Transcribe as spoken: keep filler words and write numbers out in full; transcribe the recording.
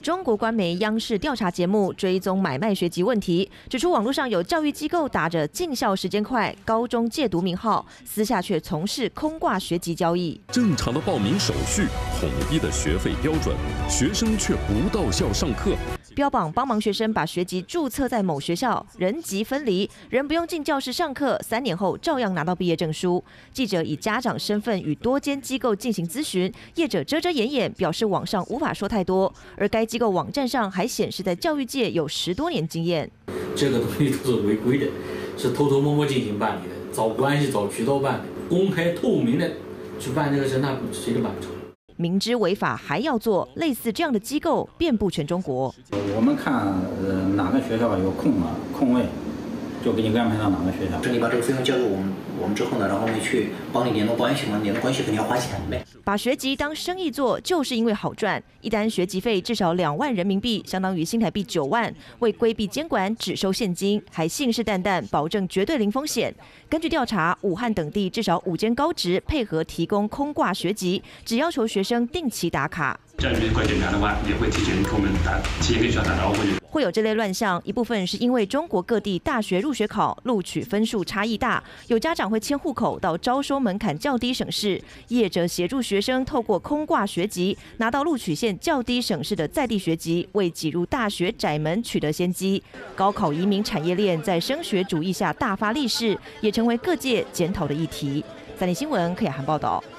中国官媒央视调查节目追踪买卖学籍问题，指出网络上有教育机构打着进校时间快、高中戒毒名号，私下却从事空挂学籍交易。 正常的报名手续，统一的学费标准，学生却不到校上课。 标榜帮忙学生把学籍注册在某学校，人籍分离，人不用进教室上课，三年后照样拿到毕业证书。记者以家长身份与多间机构进行咨询，业者遮遮掩掩，表示网上无法说太多。而该机构网站上还显示，在教育界有十多年经验。 这个东西都是违规的，是偷偷摸摸进行办理的，找关系、找渠道办的，公开透明的去办这个事，那谁都办不成。 明知违法还要做，类似这样的机构遍布全中国。 我们看呃哪个学校有空啊空位，就给你安排到哪个学校。 你把这个费用交给我们，我们之后呢，然后我们去帮你联络关系嘛，联络关系肯定要花钱呗。 把学籍当生意做，就是因为好赚。一单学籍费至少两万人民币，相当于新台币九万。为规避监管，只收现金，还信誓旦旦保证绝对零风险。根据调查，武汉等地至少五间高职配合提供空挂学籍，只要求学生定期打卡。 家里面快检查的话，也会提前给我们打，提前跟学校打招呼。 会有这类乱象，一部分是因为中国各地大学入学考录取分数差异大，有家长会迁户口到招收门槛较低省市，业者协助学生透过空挂学籍拿到录取线较低省市的在地学籍，为挤入大学窄门取得先机。高考移民产业链在升学主义下大发利市，也成为各界检讨的议题。三立新闻柯雅涵报道。